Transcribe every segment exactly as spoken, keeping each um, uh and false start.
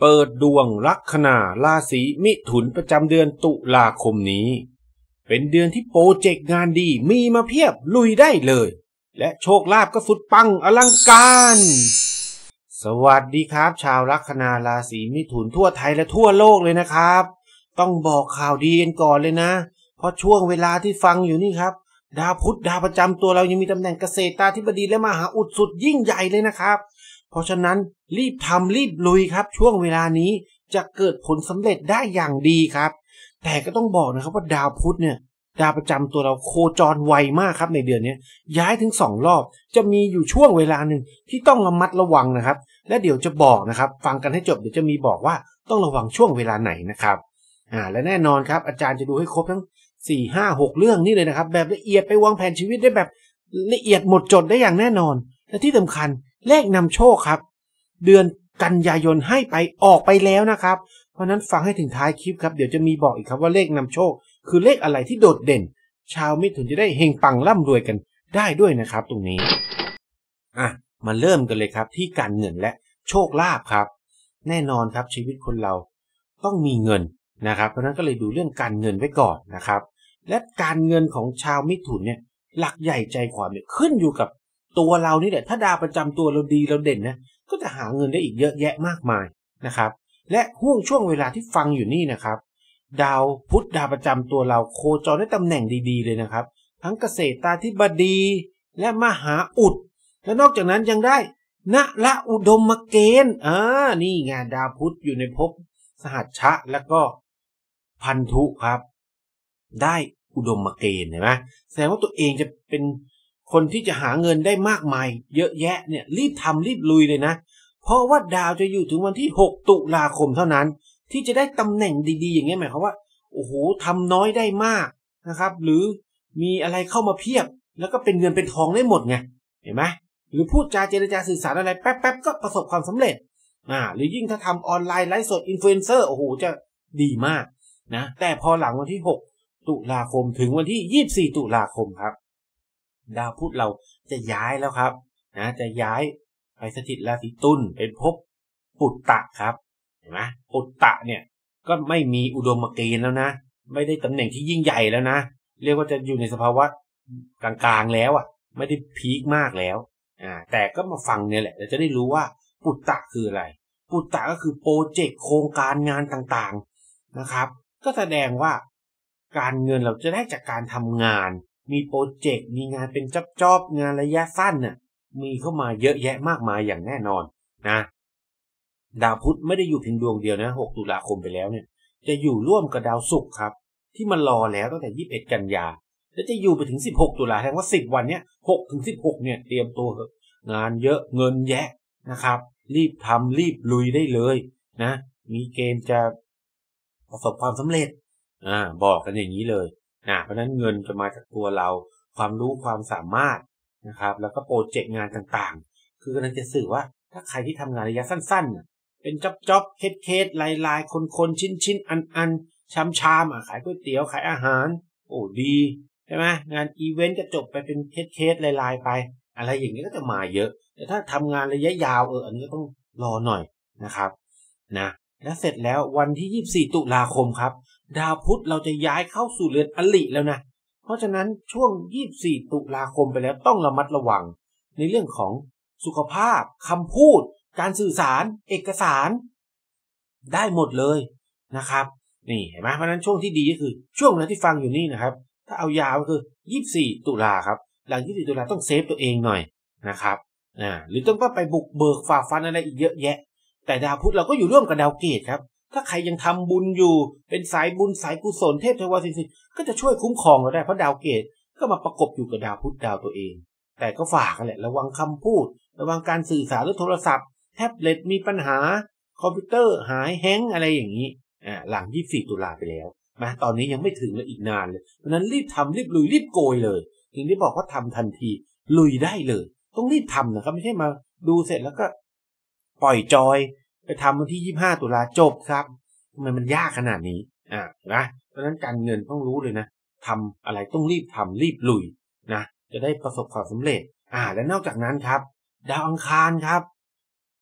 เปิดดวงลัคนาราศีมิถุนประจำเดือนตุลาคมนี้เป็นเดือนที่โปรเจกต์งานดีมีมาเพียบลุยได้เลยและโชคลาภก็สุดปังอลังการสวัสดีครับชาวลัคนาราศีมิถุนทั่วไทยและทั่วโลกเลยนะครับต้องบอกข่าวดีกันก่อนเลยนะเพราะช่วงเวลาที่ฟังอยู่นี่ครับดาวพุธดาวประจำตัวเรายังมีตำแหน่งเกษตราธิบดีและมหาอุดสุดยิ่งใหญ่เลยนะครับเพราะฉะนั้นรีบทำรีบลุยครับช่วงเวลานี้จะเกิดผลสำเร็จได้อย่างดีครับแต่ก็ต้องบอกนะครับว่าดาวพุธเนี่ยดาวประจำตัวเราโคจรไวมากครับในเดือนนี้ย้ายถึงสองรอบจะมีอยู่ช่วงเวลาหนึ่งที่ต้องระมัดระวังนะครับและเดี๋ยวจะบอกนะครับฟังกันให้จบเดี๋ยวจะมีบอกว่าต้องระวังช่วงเวลาไหนนะครับอ่าและแน่นอนครับอาจารย์จะดูให้ครบทั้งสี่ ห้า หกเรื่องนี้เลยนะครับแบบละเอียดไปวางแผนชีวิตได้แบบละเอียดหมดจดได้อย่างแน่นอนและที่สำคัญเลขนำโชคครับเดือนกันยายนให้ไปออกไปแล้วนะครับเพราะนั้นฟังให้ถึงท้ายคลิปครับเดี๋ยวจะมีบอกอีกครับว่าเลขนำโชคคือเลขอะไรที่โดดเด่นชาวมิถุนจะได้เฮงปังร่ำรวยกันได้ด้วยนะครับตรงนี้อ่ะมาเริ่มกันเลยครับที่การเงินและโชคลาภครับแน่นอนครับชีวิตคนเราต้องมีเงินนะครับเพราะนั้นก็เลยดูเรื่องการเงินไว้ก่อนนะครับและการเงินของชาวมิถุนเนี่ยหลักใหญ่ใจความเนี่ยขึ้นอยู่กับตัวเรานี่แหละถ้าดาวประจำตัวเราดีเราเด่นนะก็จะหาเงินได้อีกเยอะแยะมากมายนะครับและห่วงช่วงเวลาที่ฟังอยู่นี่นะครับดาวพุธดาวประจำตัวเราโคจรได้ตำแหน่งดีๆเลยนะครับทั้งเกษตราธิบดีและมหาอุดและนอกจากนั้นยังได้ณละอุดมเกณฑ์อ่านี่ไงดาวพุธอยู่ในภพสหัชชะแล้วก็พันธุครับได้อุดมเกณฑ์เห็นไหมแสดงว่าตัวเองจะเป็นคนที่จะหาเงินได้มากมายเยอะแยะเนี่ยรีบทำรีบลุยเลยนะเพราะว่าดาวจะอยู่ถึงวันที่หกตุลาคมเท่านั้นที่จะได้ตำแหน่งดีๆอย่างเงี้ยหมายความว่าโอ้โหทำน้อยได้มากนะครับหรือมีอะไรเข้ามาเพียบแล้วก็เป็นเงินเป็นทองได้หมดไงเห็นไหมหรือพูดจาเจรจาสื่อสารอะไรแป๊บๆก็ประสบความสำเร็จอ่าหรือยิ่งถ้าทำออนไลน์ไลฟ์สดอินฟลูเอนเซอร์โอ้โหจะดีมากนะแต่พอหลังวันที่หกตุลาคมถึงวันที่ยี่สิบสี่ตุลาคมครับดาวพุธเราจะย้ายแล้วครับนะจะย้ายไปสถิตราศีตุลเป็นภพปุตตะครับเห็นไหมปุตตะเนี่ยก็ไม่มีอุดมเกณฑ์แล้วนะไม่ได้ตำแหน่งที่ยิ่งใหญ่แล้วนะเรียกว่าจะอยู่ในสภาวะกลางๆแล้วอ่ะไม่ได้พีคมากแล้วอ่าแต่ก็มาฟังเนี่ยแหละเราจะได้รู้ว่าปุตตะคืออะไรปุตตะก็คือโปรเจกต์โครงการงานต่างๆนะครับก็แสดงว่าการเงินเราจะได้จากการทำงานมีโปรเจกต์มีงานเป็นจอบๆงานระยะสั้นน่ะมีเข้ามาเยอะแยะมากมายอย่างแน่นอนนะดาวพุธไม่ได้อยู่เพียงดวงเดียวนะหกตุลาคมไปแล้วเนี่ยจะอยู่ร่วมกับดาวศุกร์ครับที่มันรอแล้วตั้งแต่ยี่สิบเอ็ดกันยาแล้วจะอยู่ไปถึงสิบหกตุลาแสดงว่าสิบวันเนี้ยหกถึงสิบหกเนี่ยเตรียมตัวงานเยอะเงินแยะนะครับรีบทำรีบลุยได้เลยนะมีเกณฑ์จะประสบความสำเร็จอ่าบอกกันอย่างนี้เลยนะเพราะนั้นเงินจะมาจากตัวเราความรู้ความสามารถนะครับแล้วก็โปรเจกต์งานต่างๆคือกำลังจะสื่อว่าถ้าใครที่ทำงานระยะสั้นๆเป็นจ็อบจ็อบเคสเคสลายลายคนคนชิ้นชิ้นอันอันชามชามอ่ะขายก๋วยเตี๋ยวขายอาหารโอ้ดีใช่ไหมงานอีเวนต์จะจบไปเป็นเคสเคสลายลายไปอะไรอย่างนี้ก็จะมาเยอะแต่ถ้าทำงานระยะยาวเอออันนี้ก็ต้องรอหน่อยนะครับนะและเสร็จแล้ววันที่ยี่สิบสี่ตุลาคมครับดาวพุธเราจะย้ายเข้าสู่เรือนอริแล้วนะเพราะฉะนั้นช่วงยี่สิบสี่ตุลาคมไปแล้วต้องระมัดระวังในเรื่องของสุขภาพคำพูดการสื่อสารเอกสารได้หมดเลยนะครับนี่เห็นไหมเพราะฉะนั้นช่วงที่ดีก็คือช่วงนั้นที่ฟังอยู่นี่นะครับถ้าเอายาวก็คือยี่สิบสี่ตุลาครับหลังยี่สิบสี่ตุลาต้องเซฟตัวเองหน่อยนะครับอ่าหรือต้องไปบุกเบิกฝ่าฟันอะไรอีกเยอะแยะแต่ดาวพุธเราก็อยู่ร่วมกับดาวเกตครับถ้าใครยังทำบุญอยู่เป็นสายบุญสายกุศลเทพเทวาสิ่งศักดิ์สิทธิ์ก็จะช่วยคุ้มครองเราได้เพราะดาวเกตก็มาประกบอยู่กับดาวพุธดาวตัวเองแต่ก็ฝากกันแหละระวังคำพูดระวังการสื่อสารหรือโทรศัพท์แท็บเล็ตมีปัญหาคอมพิวเตอร์หายแฮงอะไรอย่างนี้อ่าหลังยี่สิบสี่ตุลาไปแล้วนะตอนนี้ยังไม่ถึงเลยอีกนานเลยเพราะนั้นรีบทำรีบลุยรีบโกยเลยถึงได้บอกว่าทำทันทีลุยได้เลยต้องรีบทำนะครับไม่ใช่มาดูเสร็จแล้วก็ปล่อยจอยไปทำวันที่ยี่สิบห้าตุลาจบครับทำไมมันยากขนาดนี้อ่านะเพราะฉะนั้นการเงินต้องรู้เลยนะทำอะไรต้องรีบทำรีบลุยนะจะได้ประสบความสำเร็จอ่าและนอกจากนั้นครับดาวอังคารครับ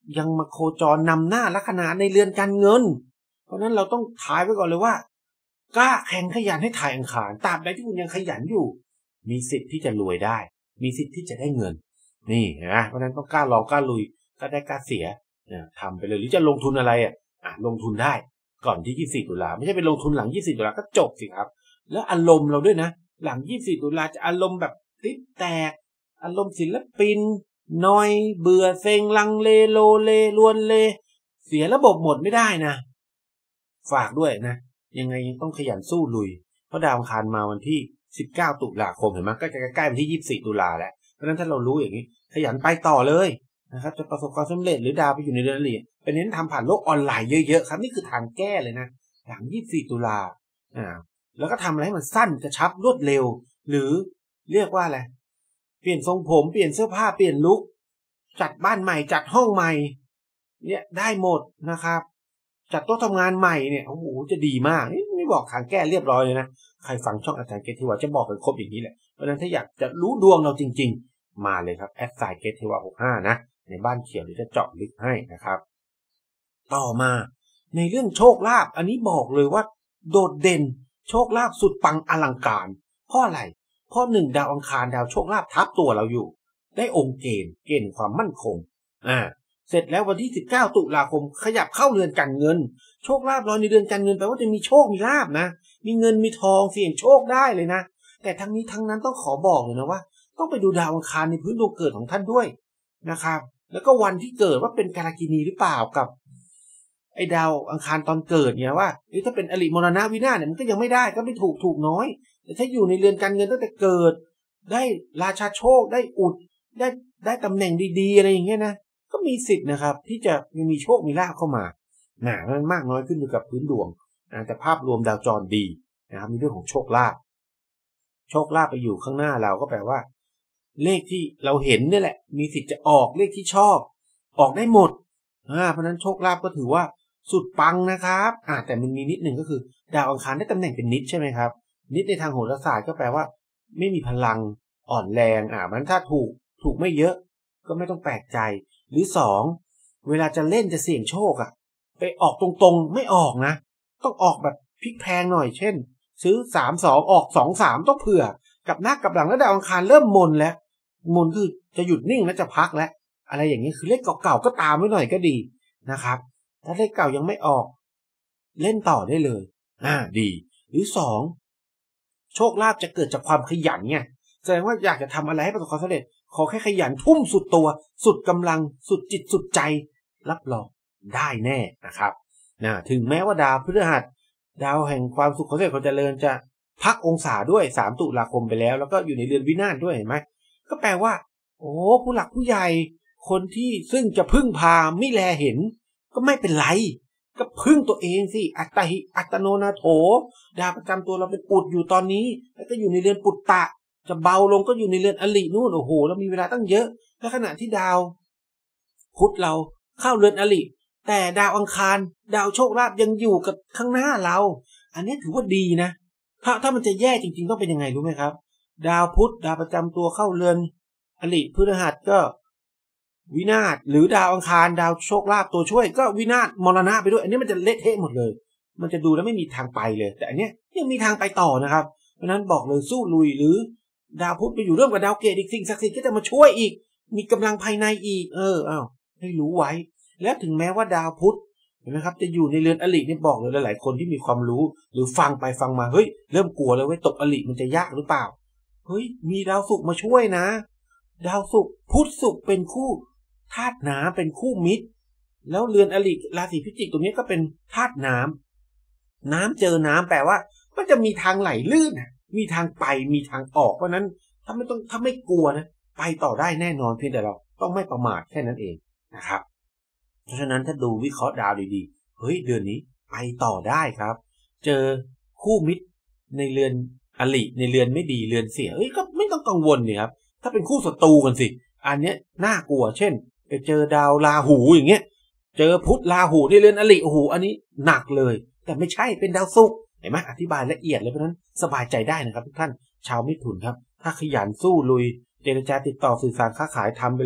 ยังมาโคจรนำหน้าลัคนาในเรือนการเงินเพราะนั้นเราต้องทายไว้ก่อนเลยว่ากล้าแข่งขยันให้ถ่ายอังคารตราบใดที่คุณยังขยันอยู่มีสิทธิ์ที่จะรวยได้มีสิทธิ์ที่จะได้เงินนี่นะเพราะนั้นต้องกล้าลองกล้าลุยกล้าได้กล้าเสียเนี่ยทำไปเลยหรือจะลงทุนอะไรอ่ะอ่ะลงทุนได้ก่อนที่ยี่สิบสี่ตุลาไม่ใช่ไปลงทุนหลังยี่สิบสี่ตุลาก็จบสิครับแล้วอารมณ์เราด้วยนะหลังยี่สิบสี่ตุลาจะอารมณ์แบบติดแตกอารมณ์ศิลปินนอยเบื่อเซ็งลังเลโลเลลวนเลเสียระบบหมดไม่ได้นะฝากด้วยนะยังไงยังต้องขยันสู้ลุยเพราะดาวอังคารมาวันที่สิบเก้าตุลาคมเห็นไหมก็จะใกล้วันที่ยี่สิบสี่ตุลาแล้วเพราะฉะนั้นถ้าเรารู้อย่างนี้ขยันไปต่อเลยนะครับจะประสบความสำเร็จหรือดาวไปอยู่ในเรือนอริเป็นเน้นทำผ่านโลกออนไลน์เยอะๆครับนี่คือทางแก้เลยนะหลังยี่สิบสี่ตุลาอ่าแล้วก็ทำอะไรให้มันสั้นกระชับรวดเร็วหรือเรียกว่าอะไรเปลี่ยนทรงผมเปลี่ยนเสื้อผ้าเปลี่ยนลุคจัดบ้านใหม่จัดห้องใหม่เนี่ยได้หมดนะครับจัดโต๊ะทำงานใหม่เนี่ยโอ้โหจะดีมากไม่บอกทางแก้เรียบร้อยเลยนะใครฟังช่องอาจารย์เกตทิวาจะบอกกันครบอย่างนี้แหละเพราะฉะนั้นถ้าอยากจะรู้ดวงเราจริงๆมาเลยครับแอดไซน์เกตทิวาหกสิบห้านะในบ้านเขียวเดี๋ยวจะเจาะลึกให้นะครับต่อมาในเรื่องโชคลาภอันนี้บอกเลยว่าโดดเด่นโชคลาภสุดปังอลังการเพราะอะไรเพราะหนึ่งดาวอังคารดาวโชคลาภทับตัวเราอยู่ได้องค์เกณฑ์เกณฑ์ความมั่นคงอ่าเสร็จแล้ววันที่สิบเก้าตุลาคมขยับเข้าเรือนการเงินโชคลาภลอยในเรือนการเงินแปลว่าจะมีโชคมีลาภนะมีเงินมีทองเสี่ยงโชคได้เลยนะแต่ทั้งนี้ทั้งนั้นต้องขอบอกเลยนะว่าต้องไปดูดาวอังคารในพื้นดวงเกิดของท่านด้วยนะครับแล้วก็วันที่เกิดว่าเป็นกาลกินีหรือเปล่ากับไอ้ดาวอังคารตอนเกิดเนี่ยว่าถ้าเป็นอริมรณะวินาศเนี่ยมันก็ยังไม่ได้ก็ไม่ถูกถูกน้อยแต่ถ้าอยู่ในเรือนการเงินตั้งแต่เกิดได้ราชาโชคได้อุดได้ได้ตำแหน่งดีๆอะไรอย่างเงี้ยนะก็มีสิทธิ์นะครับที่จะมีโชคมีลาภเข้ามานะมันมากน้อยขึ้นอยู่กับพื้นดวงนะแต่ภาพรวมดาวจรดีนะครับมีเรื่องของโชคลาภโชคลาภไปอยู่ข้างหน้าเราก็แปลว่าเลขที่เราเห็นนี่แหละมีสิทธิ์จะออกเลขที่ชอบออกได้หมดอ่าเพราะนั้นโชคลาภก็ถือว่าสุดปังนะครับอ่าแต่มันมีนิดหนึ่งก็คือดาวอังคารได้ตำแหน่งเป็นนิดใช่ไหมครับนิดในทางโหราศาสตร์ก็แปลว่าไม่มีพลังอ่อนแรงอ่ามันถ้าถูกถูกไม่เยอะก็ไม่ต้องแปลกใจหรือสองเวลาจะเล่นจะเสี่ยงโชคอ่ะไปออกตรงๆไม่ออกนะต้องออกแบบพลิกแพงหน่อยเช่นซื้อสามสองออกสองสามต้องเผื่อกับหน้ากับหลังแล้วดาวอังคารเริ่มมนแล้วมนคือจะหยุดนิ่งแล้วจะพักแล้วอะไรอย่างนี้คือเลขเก่าๆก็ตามไว้หน่อยก็ดีนะครับถ้าเลขเก่ายังไม่ออกเล่นต่อได้เลยอ่าดีหรือสองโชคลาภจะเกิดจากความขยันไงแสดงว่าอยากจะทำอะไรให้ประสบความสำเร็จขอแค่ขยันทุ่มสุดตัวสุดกำลังสุดจิตสุดใจรับรองได้แน่นะครับนะถึงแม้ว่าดาวพฤหัสดาวแห่งความสุขความสำเร็จความเจริญจะพักองศาด้วยสามตุลาคมไปแล้วแล้วก็อยู่ในเรือนวินาศด้วยเห็นไหมก็แปลว่าโอ้ผู้หลักผู้ใหญ่คนที่ซึ่งจะพึ่งพามิแลเห็นก็ไม่เป็นไรก็พึ่งตัวเองสิอัตหิอัตโนนาโถดาวประจำตัวเราเป็นปุตอยู่ตอนนี้แล้วก็อยู่ในเรือนปุตตะจะเบาลงก็อยู่ในเรือนอรินู่นโอ้โหเรามีเวลาตั้งเยอะและขณะที่ดาวพุธเราเข้าเรือนอริแต่ดาวอังคารดาวโชคลาภยังอยู่กับข้างหน้าเราอันนี้ถือว่าดีนะถ้าถ้ามันจะแย่จริงๆต้องเป็นยังไงรู้ไหมครับดาวพุธดาวประจำตัวเข้าเรือนอริพฤหัสก็วินาศหรือดาวอังคารดาวโชคลาภตัวช่วยก็วินาศมรณะไปด้วยอันนี้มันจะเละเทะหมดเลยมันจะดูแล้วไม่มีทางไปเลยแต่อันนี้ยังมีทางไปต่อนะครับเพราะนั้นบอกเลยสู้ลุยหรือดาวพุธไปอยู่ร่วมกับดาวเกตอีกสิ่งศักดิ์สิทธิ์ก็จะมาช่วยอีกมีกำลังภายในอีกเอออ้าวให้รู้ไว้และถึงแม้ว่าดาวพุธเห็นไหมครับจะอยู่ในเรือนอรินี่บอกเลยหลายๆคนที่มีความรู้หรือฟังไปฟังมาเฮ้ยเริ่มกลัวแล้วเว้ยตกอริมันจะยากหรือเปล่าเฮ้ยมีดาวศุกร์มาช่วยนะดาวศุกร์พุธศุกร์เป็นคู่ธาตุน้ำเป็นคู่มิตรแล้วเรือนอริราศีพิจิกตรงนี้ก็เป็นธาตุน้ำน้ำเจอน้ำแปลว่ามันจะมีทางไหลลื่นมีทางไปมีทางออกเพราะนั้นถ้าไม่ต้องถ้าไม่กลัวนะไปต่อได้แน่นอนเพียงแต่เราต้องไม่ประมาทแค่นั้นเองนะครับเพราะฉะนั้นถ้าดูวิเคราะห์ดาวดีๆเฮ้ยเดือนนี้ไปต่อได้ครับเจอคู่มิตรในเรือนอริในเรือนไม่ดีเรือนเสียเฮ้ยก็ไม่ต้องกังวลนี่ครับถ้าเป็นคู่ศัตรูกันสิอันเนี้ยน่ากลัวเช่นไปเจอดาวราหูอย่างเงี้ยเจอพุธราหูในเรือนอริโอ้โหอันนี้หนักเลยแต่ไม่ใช่เป็นดาวศุกร์เห็นไหมอธิบายละเอียดเลยเพราะนั้นสบายใจได้นะครับทุกท่านชาวมิถุนครับถ้าขยันสู้ลุยเจรจาติดต่อสื่อสารค้าขายทำไปเลย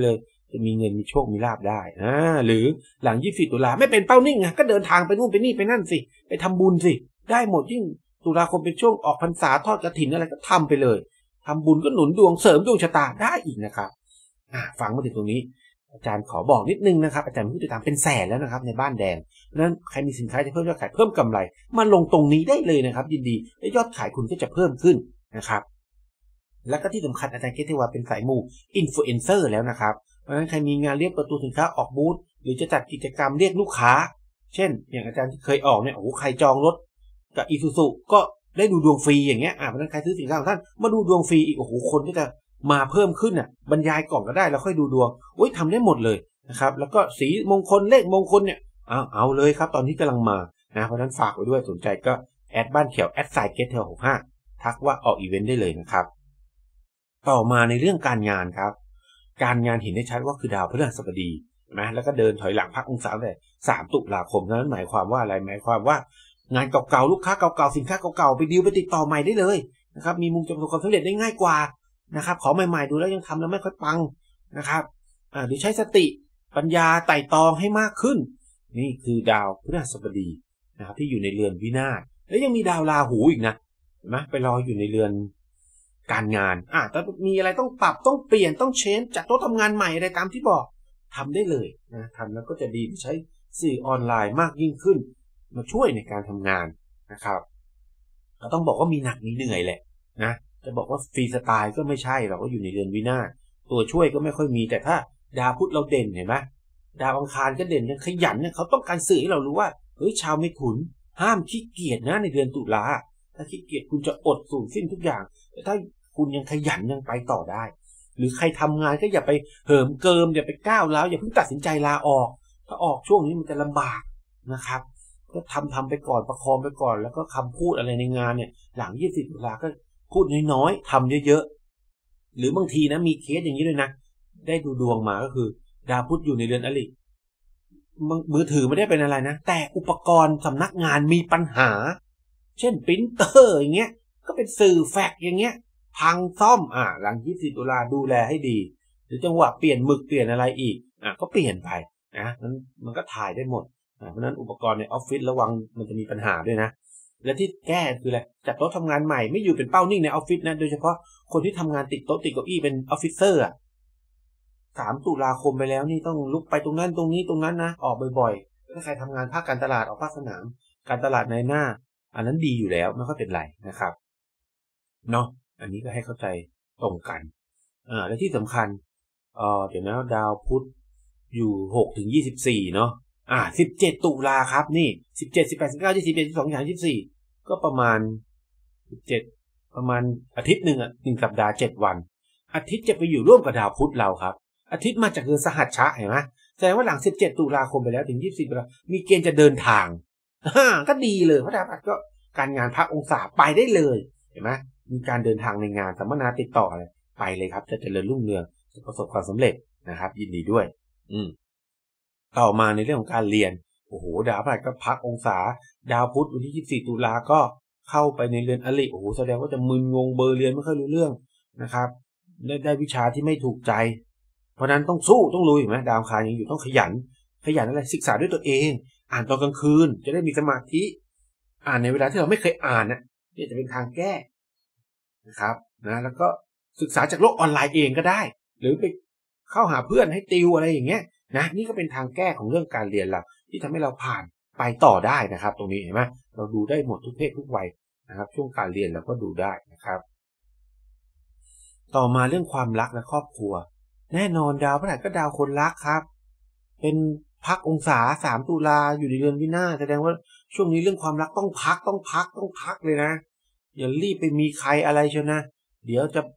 จะมีเงินมีโชคมีลาภได้อ่าหรือหลังยี่สิบสี่ตุลาไม่เป็นเป้านิ่งไงก็เดินทางไปนู่นไปนี่ไปนั่นสิไปทำบุญสิได้หมดยิ่งตุลาคมเป็นช่วงออกพรรษาทอดกฐินอะไรก็ทำไปเลยทำบุญก็หนุนดวงเสริมดวงชะตาได้อีกนะครับอ่าฟังมาถึงตรงนี้อาจารย์ขอบอกนิดนึงนะครับอาจารย์ผู้ติดตามเป็นแสนแล้วนะครับในบ้านแดงเพราะฉะนั้นใครมีสินค้าจะเพิ่มยอดขายเพิ่มกำไรมาลงตรงนี้ได้เลยนะครับยินดีและยอดขายคุณก็จะเพิ่มขึ้นนะครับแล้วก็ที่สำคัญอาจารย์เกษเทวาเป็นสายมูอินฟลูเอนเซอร์แล้วนะครับเพราะฉะนั้นใครมีงานเรียกเปิดตัวสินค้าออกบูธหรือจะจัดกิจกรรมเรียกลูกค้าเช่นอย่างอาจารย์ที่เคยออกเนี่ยโอ้โหใครจองรถกับอีซูซุก็ได้ดูดวงฟรีอย่างเงี้ยอ่าเพราะฉะนั้นใครซื้อสินค้าของท่านมาดูดวงฟรีอีกโอ้โหคนก็จะมาเพิ่มขึ้นอ่ะบรรยายก่อนก็ได้แล้วค่อยดูดวงโอ้ยทำได้หมดเลยนะครับแล้วก็สีมงคลเลขมงคลเนี่ยเอาเอาเลยครับตอนนี้กำลังมานะเพราะฉะนั้นฝากไว้ด้วยสนใจก็แอดบ้านเขียวแอดไซน์เกตเทลหกห้าทักว่าออกอีเวนต์ได้เลยนะครับต่อมาในเรื่องการงานครับการงานเห็นได้ชัดว่าคือดาวพฤหัสบดีนะแล้วก็เดินถอยหลังพักองศาแต่สามตุลาคมนั้นหมายความว่าอะไรหมายความว่างานเก่าๆลูกค้าเก่าๆสินค้าเก่าๆไปดีลไปติดต่อใหม่ได้เลยนะครับมีมุมจะประสบความสำเร็จได้ง่ายกว่านะครับขอใหม่ๆดูแล้วยังทำแล้วไม่ค่อยปังนะครับอ่าหรือใช้สติปัญญาไต่ตองให้มากขึ้นนี่คือดาวพฤหัสบดีนะครับที่อยู่ในเรือนวินาศแล้วยังมีดาวราหูอีกนะเห็นไหมไปรออยู่ในเรือนการงานอ่าถ้ามีอะไรต้องปรับต้องเปลี่ยนต้องเชนจัดโต๊ะทำงานใหม่อะไรตามที่บอกทำได้เลยนะทำแล้วก็จะดีใช้สื่อออนไลน์มากยิ่งขึ้นมาช่วยในการทำงานนะครับเราต้องบอกว่ามีหนักมีเหนื่อยแหละนะจะบอกว่าฟรีสไตล์ก็ไม่ใช่เราก็อยู่ในเรือนวินาศตัวช่วยก็ไม่ค่อยมีแต่ถ้าดาวพุธเราเด่นเห็นไหมดาวอังคารก็เด่นยังขยันเนี่ยเขาต้องการสื่อให้เรารู้ว่าเฮ้ยชาวเมถุนห้ามขี้เกียจนะในเดือนตุลาถ้าขี้เกียจคุณจะอดสูญสิ้นทุกอย่างแต่ถ้าคุณยังขยันยังไปต่อได้หรือใครทำงานก็อย่าไปเหิมเกิมอย่าไปก้าวร้าวอย่าเพิ่งตัดสินใจลาออกถ้าออกช่วงนี้มันจะลำบากนะครับก็ทำทำไปก่อนประคองไปก่อนแล้วก็คำพูดอะไรในงานเนี่ยหลังยี่สิบตุลาก็พูดน้อยๆทำเยอะๆหรือบางทีนะมีเคสอย่างนี้ด้วยนะได้ดูดวงมาก็คือดาวพุธอยู่ในเรือนอริมือถือไม่ได้เป็นอะไรนะแต่อุปกรณ์สำนักงานมีปัญหาเช่นปรินเตอร์อย่างเงี้ยก็เป็นสื่อแฟกซ์อย่างเงี้ยพังซ่อมอ่าหลังยี่สิบตุลาดูแลให้ดีหรือจังหวะเปลี่ยนหมึกเปลี่ยนอะไรอีกอ่าก็เปลี่ยนไปนะนั้นมันก็ถ่ายได้หมดอ่าเพราะนั้นอุปกรณ์ในออฟฟิศระวังมันจะมีปัญหาด้วยนะและที่แก้คืออะไรจัดโต๊ะทำงานใหม่ไม่อยู่เป็นเป้านิ่งในออฟฟิศนะโดยเฉพาะคนที่ทำงานติดโต๊ะติดเก้าอี้เป็นออฟฟิเซอร์อ่ะสามตุลาคมไปแล้วนี่ต้องลุกไปตรงนั้นตรงนี้ตรงนั้นนะออกบ่อยๆถ้าใครทำงานภาคการตลาดออกภาคสนามการตลาดในหน้าอันนั้นดีอยู่แล้วไม่ค่อยเป็นไรนะครับเนาะอันนี้ก็ให้เข้าใจตรงกันอ่าและที่สำคัญเอ่อเดี๋ยวนะดาวพุธอยู่หกถึงยี่สิบสี่เนาะอ่าสิบเจ็ดตุลาครับนี่สิบเจ็ด สิบแปด สิบเก้า ยี่สิบเอ็ด ยี่สิบสอง ยี่สิบสาม ยี่สิบสี่ก็ประมาณสิบเจ็ดประมาณอาทิตย์นึงอ่ะหนึ่งสัปดาห์เจ็ดวันอาทิตย์จะไปอยู่ร่วมกับดาวพุธเราครับอาทิตย์มาจากเรือนสหัชชะเห็นไหมแสดงว่าหลังสิบเจ็ดตุลาคมไปแล้วถึงยี่สิบสี่ตุลามีเกณฑ์จะเดินทางอ่าก็ดีเลยเพราะดาวพุธก็การงานพระองศาไปได้เลยเห็นไหมมีการเดินทางในงานสัมมนาติดต่ออะไรไปเลยครับจะเจริญรุ่งเรืองจะประสบความสำเร็จนะครับยินดีด้วยอืมต่อมาในเรื่องของการเรียนโอ้โหดาวพฤหัสก็พักองศาดาวพุธวันที่ยี่สิบสี่ตุลาก็เข้าไปในเรือนอริโอ้โหแสดงว่าจะมึนงงเบอร์เรียนไม่ค่อยรู้เรื่องนะครับได้ได้วิชาที่ไม่ถูกใจเพราะนั้นต้องสู้ต้องลุยเห็นไหมดาวอังคารยังอยู่ต้องขยันขยันอะไรศึกษาด้วยตัวเองอ่านตอนกลางคืนจะได้มีสมาธิอ่านในเวลาที่เราไม่เคยอ่านนะนี่จะเป็นทางแก้นะครับนะแล้วก็ศึกษาจากโลกออนไลน์เองก็ได้หรือไปเข้าหาเพื่อนให้ติวอะไรอย่างเงี้ยนะนี่ก็เป็นทางแก้ของเรื่องการเรียนเราที่ทำให้เราผ่านไปต่อได้นะครับตรงนี้เห็นไหมเราดูได้หมดทุกเพศทุกวัยนะครับช่วงการเรียนเราก็ดูได้นะครับต่อมาเรื่องความรักและครอบครัวแน่นอนดาวพฤหัสก็ดาวคนรักครับเป็นพักองศาสามตุลาอยู่ในเรือนวินาศแสดงว่าช่วงนี้เรื่องความรักต้องพักต้องพักต้องพักเลยนะอย่ารีบไปมีใครอะไรเชียวนะเดี๋ยวจะ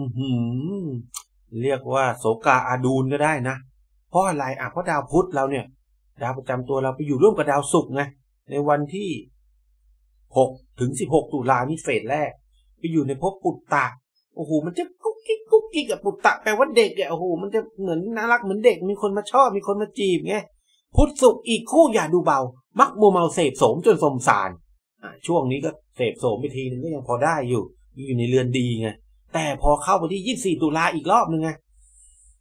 เรียกว่าโศกาอาดูลก็ได้นะเพราะอะไรอ่ะเพราะดาวพุธเราเนี่ยดาวประจำตัวเราไปอยู่ร่วมกับดาวศุกร์ไงในวันที่หกถึงสิบหกตุลานี่เฟสแรกไปอยู่ในภพปุตตะโอ้โหมันจะกุ๊กกิ๊กกุ๊กกิ๊กกับปุตตะแปลว่าเด็กอ่ะโอ้โหมันจะเหมือนน่ารักเหมือนเด็กมีคนมาชอบมีคนมาจีบไงพุธศุกร์อีกคู่อย่าดูเบามักมัวเมาเสพโสมจนสมสารอ่ะช่วงนี้ก็เสพโสมไปทีนึงก็ยังพอได้อยู่อยู่ในเรือนดีไงแต่พอเข้าไปที่ยี่สิบสี่ตุลาอีกรอบนึงไง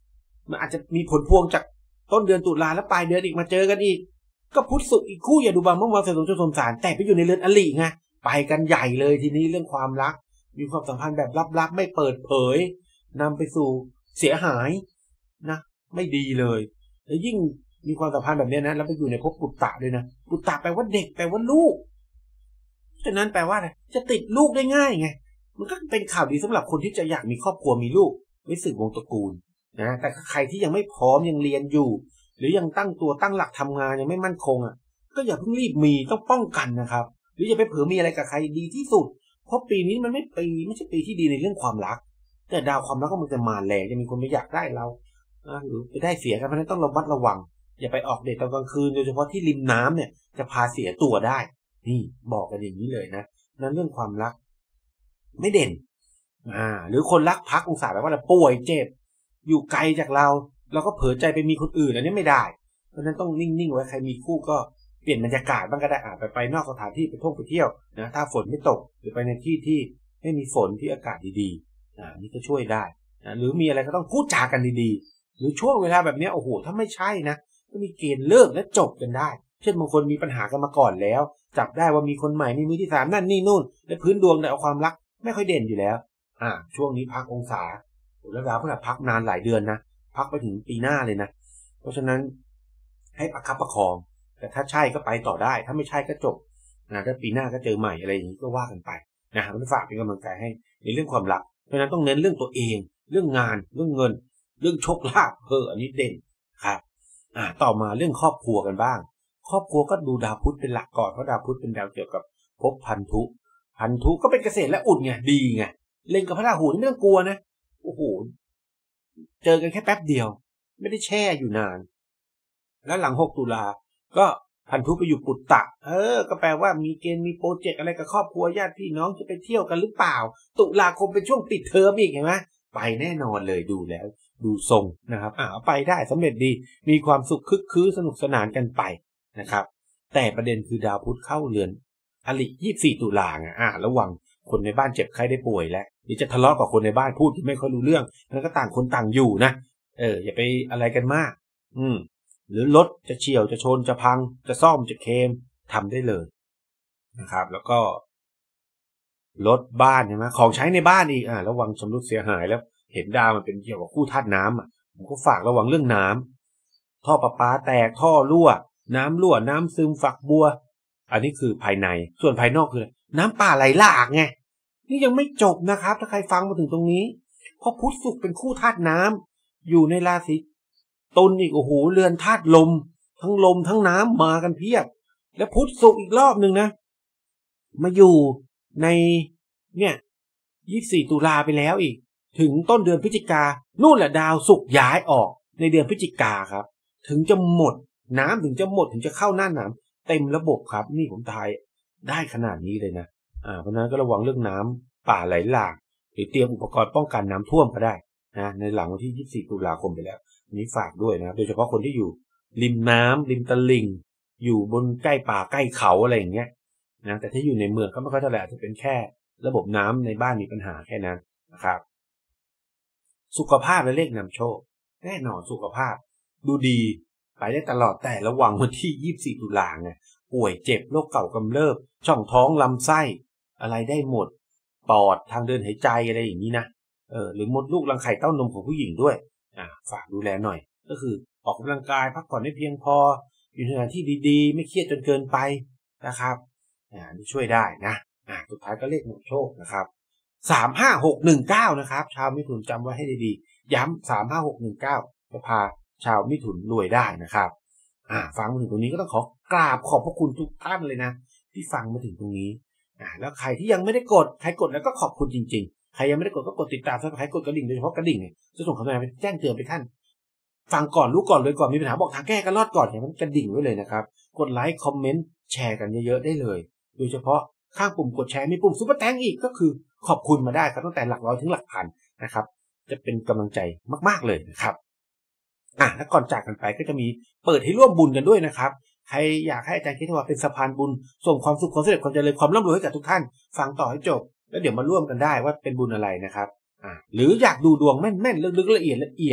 มันอาจจะมีผลพวงจากต้นเดือนตุลาแล้วปลายเดือนอีกมาเจอกันอีกก็พุธศุกร์อีกคู่อย่าดูบางเมื่อวานสมชสมสารแต่ไปอยู่ในเรือนอริไงไปกันใหญ่เลยทีนี้เรื่องความรักมีความสัมพันธ์แบบลับๆไม่เปิดเผยนำไปสู่เสียหายนะไม่ดีเลยแล้วยิ่งมีความสัมพันธ์แบบนี้นะแล้วไปอยู่ในภพปุตตะด้วยนะปุตตะแปลว่าเด็กแปลว่าลูกฉะนั้นแปลว่าอะไรจะติดลูกได้ง่ายไงมันก็เป็นข่าวดีสำหรับคนที่จะอยากมีครอบครัวมีลูกไว้สืบวงตระกูลนะแต่ใครที่ยังไม่พร้อมยังเรียนอยู่หรือยังตั้งตัวตั้งหลักทำงานยังไม่มั่นคงอ่ะก็อย่าเพิ่งรีบมีต้องป้องกันนะครับหรืออย่าไปเผลอมีอะไรกับใครดีที่สุดเพราะปีนี้มันไม่ปีไม่ใช่ปีที่ดีในเรื่องความรักแต่ดาวความรักก็มันจะมาแรงจะมีคนไม่อยากได้เราหรือไปได้เสียกันเพราะนั้นต้องระมัดระวังอย่าไปออกเดทตอนกลางคืนโดยเฉพาะที่ริมน้ำเนี่ยจะพาเสียตัวได้นี่บอกกันอย่างนี้เลยนะนั้นเรื่องความรักไม่เด่นอ่าหรือคนรักพักองศาแบบว่าเราป่วยเจ็บอยู่ไกลจากเราเราก็เผลอใจไปมีคนอื่นอันนี้ไม่ได้เพราะนั้นต้องนิ่งๆไว้ใครมีคู่ก็เปลี่ยนบรรยากาศบ้างก็ได้อ่าไปไปนอกสถานที่ไปท่องไปเที่ยวนะถ้าฝนไม่ตกหรือไปในที่ที่ไม่มีฝนที่อากาศดีๆอ่านี่ก็ช่วยได้นะหรือมีอะไรก็ต้องพูดจากันดีๆหรือช่วงเวลาแบบนี้โอ้โหถ้าไม่ใช่นะก็มีเกณฑ์เลิกและจบกันได้เช่นบางคนมีปัญหากันมาก่อนแล้วจับได้ว่ามีคนใหม่มีมือที่สามนั่นนี่นู่นและพื้นดวงในเอาความรักไม่ค่อยเด่นอยู่แล้วอ่าช่วงนี้พักองศาแล้วดาวพฤหัสพักนานหลายเดือนนะพักไปถึงปีหน้าเลยนะเพราะฉะนั้นให้ประคับประคองแต่ถ้าใช่ก็ไปต่อได้ถ้าไม่ใช่ก็จบนะถ้าปีหน้าก็เจอใหม่อะไรอย่างนี้ก็ว่ากันไปนะมันฝากเป็นกำลังใจให้ในเรื่องความรักเพราะฉะนั้นต้องเน้นเรื่องตัวเองเรื่องงานเรื่องเงินเรื่องโชคลาภเอออันนี้เด่นครับอ่าต่อมาเรื่องครอบครัวกันบ้างครอบครัวก็ดูดาวพุธเป็นหลักก่อนเพราะดาวพุธเป็นดาวเกี่ยวกับภพพันธุพันธุก็เป็นเกษตรและอุดไงดีไงเล็งกับพระราหูนี่ไม่ต้องกลัวนะโอ้โหเจอกันแค่แป๊บเดียวไม่ได้แช่อยู่นานแล้วหลังหกตุลาก็พันธุไปอยู่ปุตตะเออก็แปลว่ามีเกณฑ์มีโปรเจกต์อะไรกับครอบครัวญาติพี่น้องจะไปเที่ยวกันหรือเปล่าตุลาคมเป็นช่วงปิดเทอมอีกเห็นไหมไปแน่นอนเลยดูแล้วดูทรงนะครับอ่าไปได้สำเร็จดีมีความสุขคึกคืนสนุกสนานกันไปนะครับแต่ประเด็นคือดาวพุธเข้าเรือนอริยี่สิบสี่ตุลาไงอ่าระวังคนในบ้านเจ็บไข้ได้ป่วยแล้วหรือจะทะเลาะกับคนในบ้านพูดที่ไม่ค่อยรู้เรื่องแล้วก็ต่างคนต่างอยู่นะเอออย่าไปอะไรกันมากอืมหรือรถจะเฉี่ยวจะชนจะพังจะซ่อมจะเคลมทำได้เลยนะครับแล้วก็รถบ้านใช่ไหมของใช้ในบ้านอีกอ่าระวังชำรุดเสียหายแล้วเห็นดาวมันเป็นเกี่ยวกับคู่ธาตุน้ำอ่ะผมก็ฝากระวังเรื่องน้ำท่อประปาแตกท่อรั่วน้ำรั่วน้ำซึมฝักบัวอันนี้คือภายในส่วนภายนอกคือน้ำป่าไหลหลากไงนี่ยังไม่จบนะครับถ้าใครฟังมาถึงตรงนี้เพราะพุธศุกร์เป็นคู่ธาตุน้ำอยู่ในราศีตุลอีกโอ้โหเรือนธาตุลมทั้งลมทั้งน้ำมากันเพียบแล้วพุธศุกร์อีกรอบหนึ่งนะมาอยู่ในเนี่ยยี่สิบสี่ตุลาไปแล้วอีกถึงต้นเดือนพฤศจิกานู่นแหละดาวศุกร์ย้ายออกในเดือนพฤศจิกาครับถึงจะหมดน้ำถึงจะหมดถึงจะเข้าหน้าหนาวเต็มระบบครับนี่ผมทายได้ขนาดนี้เลยนะอ่าเพราะนั้นก็ระวังเรื่องน้ำป่าไหลหลากหรือเตรียมอุปกรณ์ป้องกันน้ำท่วมก็ได้นะในหลังวันที่ยี่สิบสี่ตุลาคมไปแล้วนี้ฝากด้วยนะโดยเฉพาะคนที่อยู่ริมน้ำริมตลิ่งอยู่บนใกล้ป่าใกล้เขาอะไรอย่างเงี้ยนะแต่ถ้าอยู่ในเมืองก็ไม่ค่อยเท่าไหร่อาจจะเป็นแค่ระบบน้ำในบ้านมีปัญหาแค่นั้นนะครับสุขภาพและเลขนำโชคแน่นอนสุขภาพดูดีไปได้ตลอดแต่ระวังวันที่ยี่สิบสี่ตุลาไงป่วยเจ็บโรคเก่ากำเริบช่องท้องลำไส้อะไรได้หมดปอดทางเดินหายใจอะไรอย่างนี้นะเออหรือมดลูกรังไข่เต้านมของผู้หญิงด้วยอ่าฝากดูแลหน่อยก็คือออกกำลังกายพักผ่อนให้เพียงพออยู่ในสถานที่ดีๆไม่เครียดจนเกินไปนะครับอ่านี่ช่วยได้นะอ่าสุดท้ายก็เลขนำโชคนะครับสามห้าหกหนึ่งเก้านะครับชาวมิถุนจำไว้ให้ดีๆย้ำสามห้าหกหนึ่งเก้าจะพาชาวมิถุนรวยได้นะครับอ่าฟังมาถึงตรงนี้ก็ต้องขอกราบขอบพระคุณทุกท่านเลยนะที่ฟังมาถึงตรงนี้อ่าแล้วใครที่ยังไม่ได้กดใครกดแล้วก็ขอบคุณจริงๆใครยังไม่ได้กดก็กดติดตามซับสไครบ์กดกระดิ่งโดยเฉพาะกระดิ่งเนี่ยจะส่งคำแนะนำไปแจ้งเตือนไปท่านฟังก่อนรู้ก่อนเลยก่อนมีปัญหาบอกทางแก้กันรอดก่อนอย่างนั้นกระดิ่งไว้เลยนะครับกดไลค์คอมเมนต์แชร์กันเยอะๆได้เลยโดยเฉพาะข้างปุ่มกดแชร์มีปุ่มซุปเปอร์แตงอีกก็คือขอบคุณมาได้ครับตั้งแต่หลักร้อยถึงหลักพันนะครับจะเป็นกำลังใจมากๆเลยนะครับอ่ะแล้วก่อนจากกันไปก็จะมีเปิดให้ร่วมบุญกันด้วยนะครับใครอยากให้อาจารย์คิดว่าเป็นสะพานบุญส่งความสุขความสำเร็จความเจริญความร่ำรวยให้กับทุกท่านฟังต่อให้จบแล้วเดี๋ยวมาร่วมกันได้ว่าเป็นบุญอะไรนะครับอ่าหรืออยากดูดวงแม่นๆลึกๆละเอียดละเอียด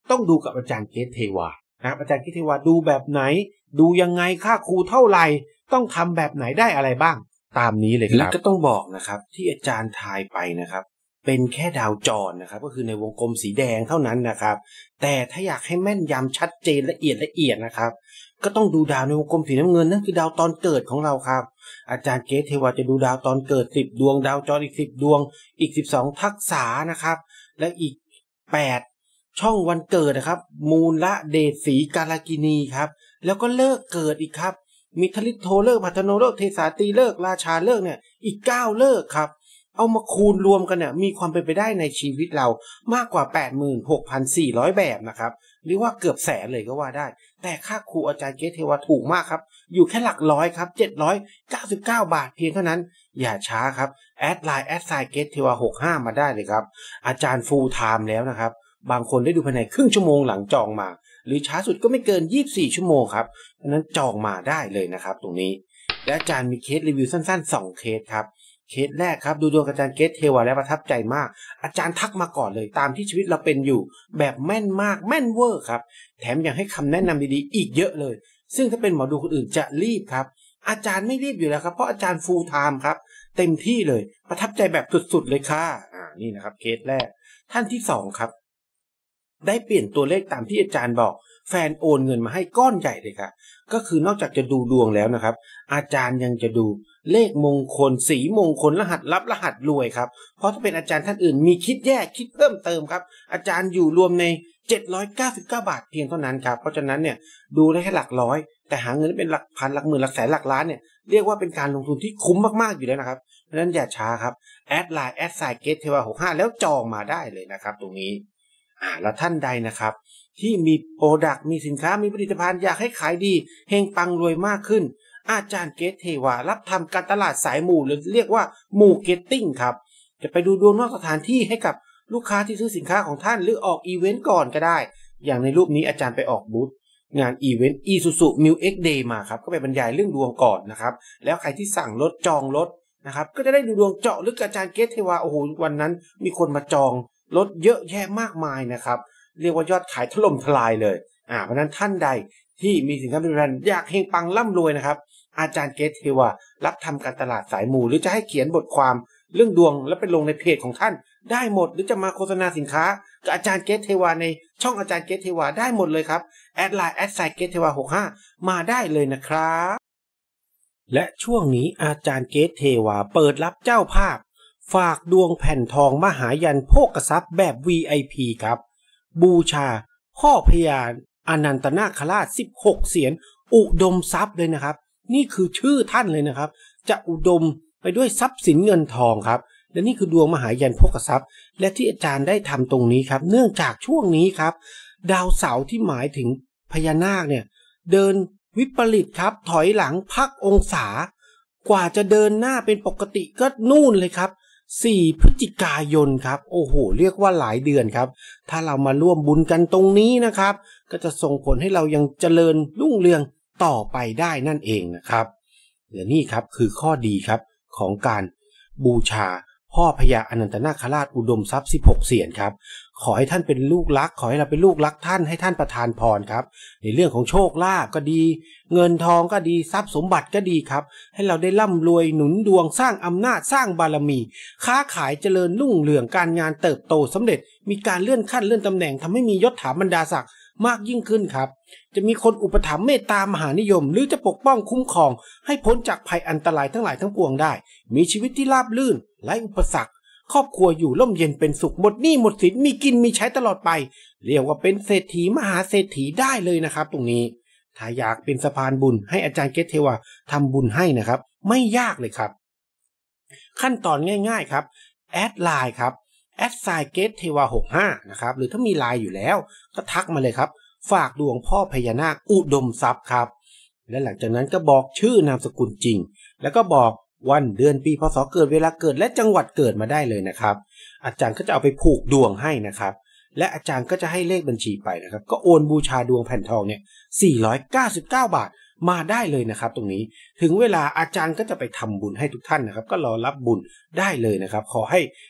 ต้องดูกับอาจารย์เกตเทวานะครับอาจารย์เกตเทวาดูแบบไหนดูยังไงค่าครูเท่าไหร่ต้องทำแบบไหนได้อะไรบ้างตามนี้เลยครับแล้วก็ต้องบอกนะครับที่อาจารย์ทายไปนะครับเป็นแค่ดาวจรนะครับก็คือในวงกลมสีแดงเท่านั้นนะครับแต่ถ้าอยากให้แม่นยำชัดเจนละเอียดละเอียดนะครับก็ต้องดูดาวในวงกลมสีน้ำเงินนั่นคือดาวตอนเกิดของเราครับอาจารย์เกตเทวาจะดูดาวตอนเกิดสิบดวงดาวจรอีกสิบดวงอีกสิบสองทักษะนะครับและอีกแปดช่องวันเกิดนะครับมูลละเดชศรีกาลกินีครับแล้วก็เลิกเกิดอีกครับมีทลิตโทเลิกพัฒโนเลิกเทสาตีเลิกราชาเลิกเนี่ยอีกเก้าเลิกครับเอามาคูณรวมกันเนี่ยมีความเป็นไปได้ในชีวิตเรามากกว่า แปดหมื่นหกพันสี่ร้อย แบบนะครับหรือว่าเกือบแสนเลยก็ว่าได้แต่ค่าครูอาจารย์เกตเทวาถูกมากครับอยู่แค่หลักร้อยครับเจ็ดร้อยเก้าสิบเก้าบาทเพียงเท่านั้นอย่าช้าครับแอดไลน์แอดไซน์เกตเทวาหกสิบห้ามาได้เลยครับอาจารย์ฟูลไทม์แล้วนะครับบางคนได้ดูภายในครึ่งชั่วโมงหลังจองมาหรือช้าสุดก็ไม่เกินยี่สิบสี่ชั่วโมงครับเพราะนั้นจองมาได้เลยนะครับตรงนี้และอาจารย์มีเคสรีวิวสั้นๆสองเคสครับเคสแรกครับดูดวงอาจารย์เกตเทวาแล้วประทับใจมากอาจารย์ทักมาก่อนเลยตามที่ชีวิตเราเป็นอยู่แบบแม่นมากแม่นเวอร์ครับแถมยังให้คำแนะนำดีๆอีกเยอะเลยซึ่งถ้าเป็นหมอดูคนอื่นจะรีบครับอาจารย์ไม่รีบอยู่แล้วครับเพราะอาจารย์ฟูลไทม์ครับเต็มที่เลยประทับใจแบบสุดๆเลยค่ะอ่านี่นะครับเคสแรกท่านที่สองครับได้เปลี่ยนตัวเลขตามที่อาจารย์บอกแฟนโอนเงินมาให้ก้อนใหญ่เลยค่ะก็คือนอกจากจะดูดวงแล้วนะครับอาจารย์ยังจะดูเลขมงคลสีมงคลรหัสลับรหัสรวยครับเพราะถ้าเป็นอาจารย์ท่านอื่นมีคิดแยกคิดเพิ่มเติมครับอาจารย์อยู่รวมในเจ็ดร้อยเก้าสิบเก้าบาทเพียงเท่านั้นครับเพราะฉะนั้นเนี่ยดูได้แค่หลักร้อยแต่หาเงินเป็นหลักพันหลักหมื่นหลักแสนหลักล้านเนี่ยเรียกว่าเป็นการลงทุนที่คุ้มมากๆอยู่แล้วนะครับเพราะฉะนั้นอย่าช้าครับแอดไลน์แอดไซน์เกตเทวาหกสิบห้าแล้วจองมาได้เลยนะครับตรงนี้อ่าแล้วท่านใดนะครับที่มีโปรดักต์มีสินค้ามีผลิตภัณฑ์อยากให้ขายดีเฮงปังรวยมากขึ้นอาจารย์เกตเทวารับทำการตลาดสายหมู่หรือเรียกว่าหมู่เก็ตติ้งครับจะไปดูดวงนอกสถานที่ให้กับลูกค้าที่ซื้อสินค้าของท่านหรือออกอีเวนต์ก่อนก็ได้อย่างในรูปนี้อาจารย์ไปออกบูธงานอีเวนต์ Isuzu Mu X Day มาครับก็ไปบรรยายเรื่องดวงก่อนนะครับแล้วใครที่สั่งรถจองรถนะครับก็จะได้ดูดวงเจาะลึกอาจารย์เกตเทวาโอ้โหวันนั้นมีคนมาจองรถเยอะแยะมากมายนะครับเรียกว่ายอดขายถล่มทลายเลยอ่าเพราะนั้นท่านใดที่มีสินค้าบริการอยากเฮงปังร่ำรวยนะครับอาจารย์เกตเทวารับทำการตลาดสายหมู่หรือจะให้เขียนบทความเรื่องดวงแล้วไปลงในเพจของท่านได้หมดหรือจะมาโฆษณาสินค้ากับอาจารย์เกตเทวาในช่องอาจารย์เกตเทวาได้หมดเลยครับแอดไลน์แอดไซน์เกตเทวาหกสิบห้ามาได้เลยนะครับและช่วงนี้อาจารย์เกตเทวาเปิดรับเจ้าภาพฝากดวงแผ่นทองมหายันโภคทรัพย์แบบ วี ไอ พี ครับบูชาพ่อพญาอนันตนาคราชสิบหกเสียรอุดมทรัพย์เลยนะครับนี่คือชื่อท่านเลยนะครับจะอุดมไปด้วยทรัพย์สินเงินทองครับและนี่คือดวงมหายันโภคทรัพย์และที่อาจารย์ได้ทำตรงนี้ครับเนื่องจากช่วงนี้ครับดาวเสาร์ที่หมายถึงพญานาคเนี่ยเดินวิปริตครับถอยหลังพักองศากว่าจะเดินหน้าเป็นปกติก็นู่นเลยครับสี่พฤศจิกายนครับโอ้โหเรียกว่าหลายเดือนครับถ้าเรามาร่วมบุญกันตรงนี้นะครับก็จะส่งผลให้เรายังเจริญรุ่งเรืองต่อไปได้นั่นเองนะครับเดี๋ยวนี้ครับคือข้อดีครับของการบูชาพ่อพญาอนันตนาคราชอุดมทรัพย์สิบหกเสียรครับขอให้ท่านเป็นลูกรักขอให้เราเป็นลูกรักท่านให้ท่านประทานพรครับในเรื่องของโชคลาภก็ดีเงินทองก็ดีทรัพย์สมบัติก็ดีครับให้เราได้ร่ำรวยหนุนดวงสร้างอำนาจสร้างบารมีค้าขายเจริญรุ่งเรืองการงานเติบโตสำเร็จมีการเลื่อนขั้นเลื่อนตำแหน่งทำให้มียศถาบรรดาศักดิ์มากยิ่งขึ้นครับจะมีคนอุปถัมภ์เมตตามหานิยมหรือจะปกป้องคุ้มครองให้พ้นจากภัยอันตรายทั้งหลายทั้งปวงได้มีชีวิตที่ราบรื่นไร้อุปสรรคครอบครัวอยู่ร่มเย็นเป็นสุขหมดหนี้หมดสินมีกินมีใช้ตลอดไปเรียกว่าเป็นเศรษฐีมหาเศรษฐีได้เลยนะครับตรงนี้ถ้าอยากเป็นสะพานบุญให้อาจารย์เกตเทวาทำบุญให้นะครับไม่ยากเลยครับขั้นตอนง่ายๆครับแอดไลน์ครับแอดไซน์เกตเทวาหกสิบห้านะครับหรือถ้ามีไลน์อยู่แล้วก็ทักมาเลยครับฝากดวงพ่อพญานาคอุดมทรัพย์ครับและหลังจากนั้นก็บอกชื่อนามสกุลจริงแล้วก็บอกวันเดือนปีพศเกิดเวลาเกิดและจังหวัดเกิดมาได้เลยนะครับอาจารย์ก็จะเอาไปผูกดวงให้นะครับและอาจารย์ก็จะให้เลขบัญชีไปนะครับก็โอนบูชาดวงแผ่นทองเนี่ยสี่ร้อยเก้าสิบเก้าบาทมาได้เลยนะครับตรงนี้ถึงเวลาอาจารย์ก็จะไปทำบุญให้ทุกท่านนะครับก็รอรับบุญได้เลยนะครับขอให้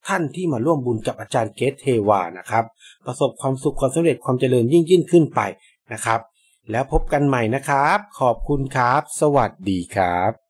ท่านที่มาร่วมบุญกับอาจารย์เกตเทวานะครับประสบความสุขความสำเร็จความเจริญยิ่งยิ่งขึ้นไปนะครับแล้วพบกันใหม่นะครับขอบคุณครับสวัสดีครับ